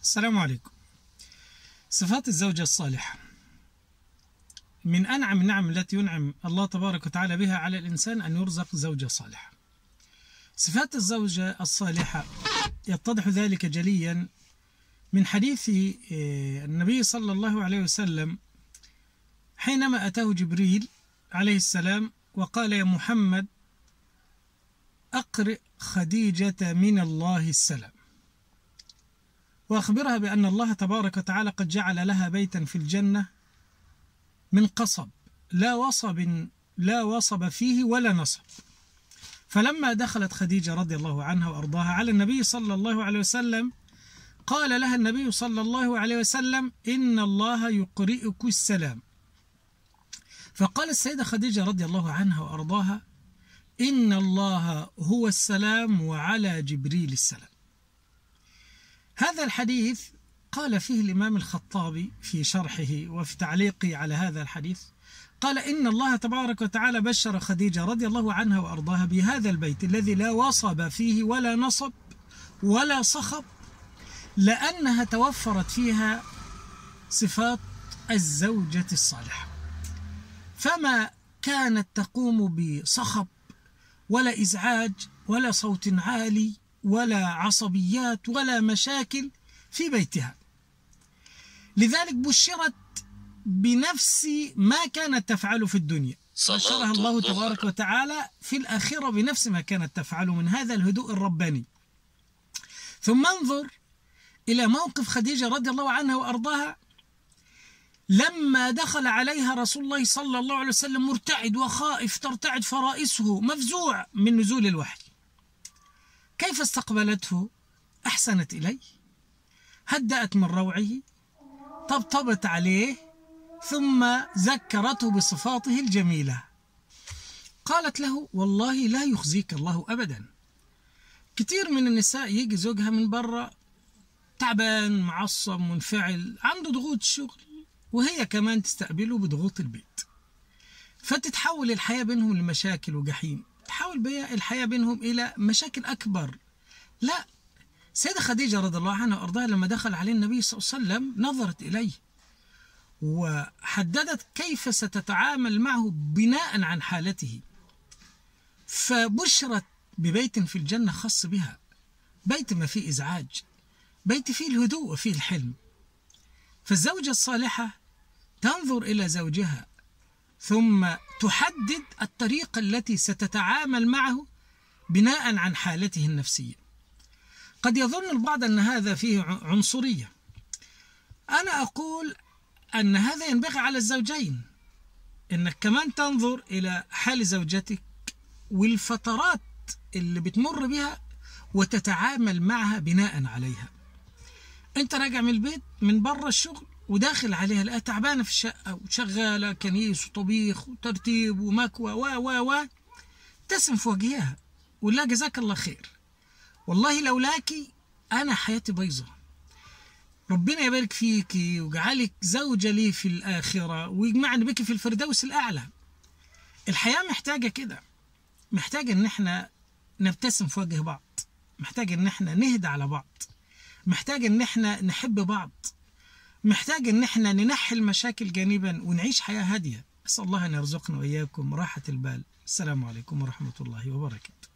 السلام عليكم. صفات الزوجة الصالحة من أنعم النعم التي ينعم الله تبارك وتعالى بها على الإنسان أن يرزق زوجة صالحة. صفات الزوجة الصالحة يتضح ذلك جليا من حديث النبي صلى الله عليه وسلم حينما أتاه جبريل عليه السلام وقال: يا محمد أقرئ خديجة من الله السلام، وأخبرها بأن الله تبارك وتعالى قد جعل لها بيتا في الجنة من قصب لا وصب فيه ولا نصب. فلما دخلت خديجة رضي الله عنها وأرضاها على النبي صلى الله عليه وسلم قال لها النبي صلى الله عليه وسلم: إن الله يقرئك السلام. فقال السيدة خديجة رضي الله عنها وأرضاها: إن الله هو السلام وعلى جبريل السلام. هذا الحديث قال فيه الإمام الخطابي في شرحه وفي تعليقه على هذا الحديث، قال: إن الله تبارك وتعالى بشر خديجة رضي الله عنها وأرضاها بهذا البيت الذي لا وصب فيه ولا نصب ولا صخب، لأنها توفرت فيها صفات الزوجة الصالحة، فما كانت تقوم بصخب ولا إزعاج ولا صوت عالي ولا عصبيات ولا مشاكل في بيتها. لذلك بشرت بنفس ما كانت تفعله في الدنيا، بشرها الله تبارك وتعالى في الآخرة بنفس ما كانت تفعله من هذا الهدوء الرباني. ثم انظر إلى موقف خديجة رضي الله عنها وأرضاها لما دخل عليها رسول الله صلى الله عليه وسلم مرتعد وخائف، ترتعد فرائسه، مفزوع من نزول الوحي. كيف استقبلته؟ أحسنت إليه، هدأت من روعه، طبطبت عليه، ثم ذكرته بصفاته الجميلة. قالت له: والله لا يخزيك الله أبدا. كتير من النساء يجي زوجها من برا تعبان معصب منفعل عنده ضغوط شغل، وهي كمان تستقبله بضغوط البيت، فتتحول الحياة بينهم لمشاكل وجحيم، تحول بها الحياة بينهم إلى مشاكل أكبر. لا، سيدة خديجة رضي الله عنها وأرضاها لما دخل عليه النبي صلى الله عليه وسلم نظرت إليه وحددت كيف ستتعامل معه بناء عن حالته، فبشرت ببيت في الجنة خاص بها، بيت ما فيه إزعاج، بيت فيه الهدوء وفيه الحلم. فالزوجة الصالحة تنظر إلى زوجها ثم تحدد الطريقة التي ستتعامل معه بناء عن حالته النفسية. قد يظن البعض أن هذا فيه عنصرية، أنا أقول أن هذا ينبغي على الزوجين، أنك كمان تنظر إلى حال زوجتك والفترات اللي بتمر بها وتتعامل معها بناء عليها. أنت راجع من البيت من برا الشغل وداخل عليها لقاها تعبانة في الشقة وشغالة كنيس وطبيخ وترتيب ومكوى و تسم في وجهها ولا جزاك الله خير، والله لولاكي أنا حياتي بايظة، ربنا يبارك فيكي ويجعلك زوجة لي في الآخرة ويجمعني بك في الفردوس الأعلى. الحياة محتاجة كده، محتاجة إن احنا نبتسم في وجه بعض، محتاجة إن احنا نهدى على بعض، محتاجة إن احنا نحب بعض، محتاجة إن احنا ننحي المشاكل جانبا ونعيش حياة هادية. أسأل الله أن يرزقنا وإياكم راحة البال. السلام عليكم ورحمة الله وبركاته.